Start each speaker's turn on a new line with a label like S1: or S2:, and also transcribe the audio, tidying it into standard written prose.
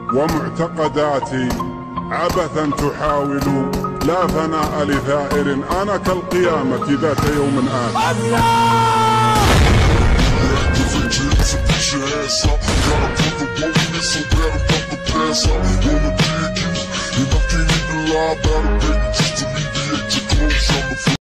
S1: ومعتقداتي عبثا تحاول، لا ثناء لثائر، أنا كالقيامة ذات يوم آت.